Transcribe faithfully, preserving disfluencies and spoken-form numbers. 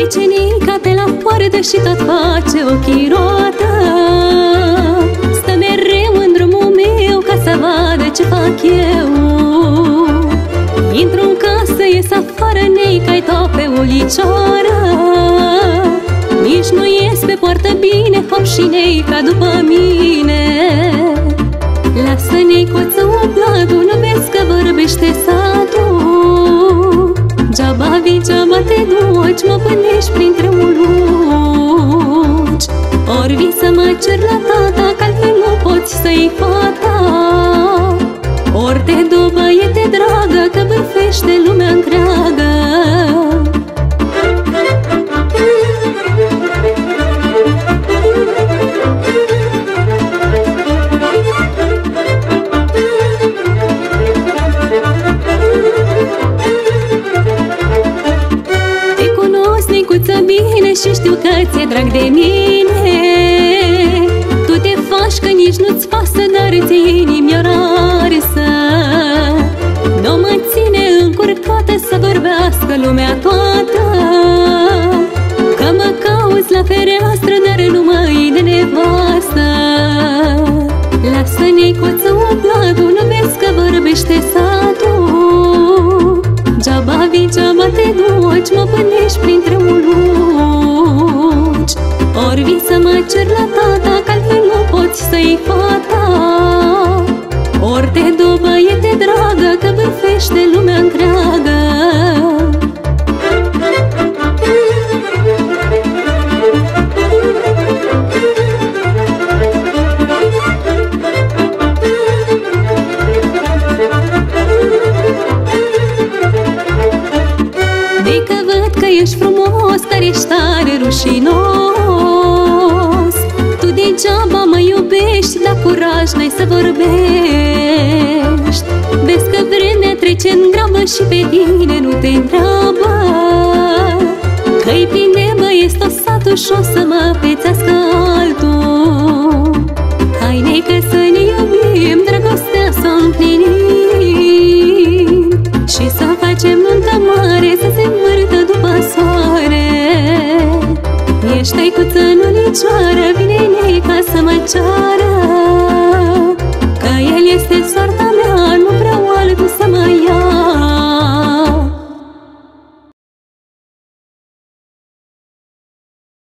Vecinica pe la poartă și tot face ochii roată. Stă mereu în drumul meu ca să vadă ce fac eu. Intru în casă, ies afară, neica-i tot pe ulicioară. Nici nu ies pe poartă bine, hop și neica după mine. Lasă neicuță umblatul, nu vezi că vorbește satul. Geaba vii, geaba te duci, mă pânești printre muluci. Ori vii să mă cer la tata, că altfel nu poți să-i fata. Ori te du, băiete dragă, că bârfește lumea întreagă. Bine și știu că ți-e drag de mine. Tu te faci că nici nu-ți pasă, dar ți-e inimioara arsă. Nu mă ține încurcată să vorbească lumea toată, că mă cauți la fereastră, dar nu mă iei de nevastă. Lasă neicuță umblatul, nu vezi că vorbește satul. Geaba vii, geaba te duci, mă pânești printre muluci. Ori vii să mă cer la tata, că altfel nu poți să-i fata. Ori te du, băiete dragă, că bârfește lumea întreagă. Ești frumos, dar ești tare rușinos. Tu degeaba mă iubești, dar curaj n-ai să vorbești. Vezi că vremea trece în grabă și pe tine nu te întreabă. Că-i bine, băieți, tot satul și o să mă pețească altul. Hai, neică, să ne iubim, dragostea să împlinim și să facem nuntă mare, să se învârtă după soare. Ești tăicuță în ulicioară, vine neica să mă ceară, că el este soarta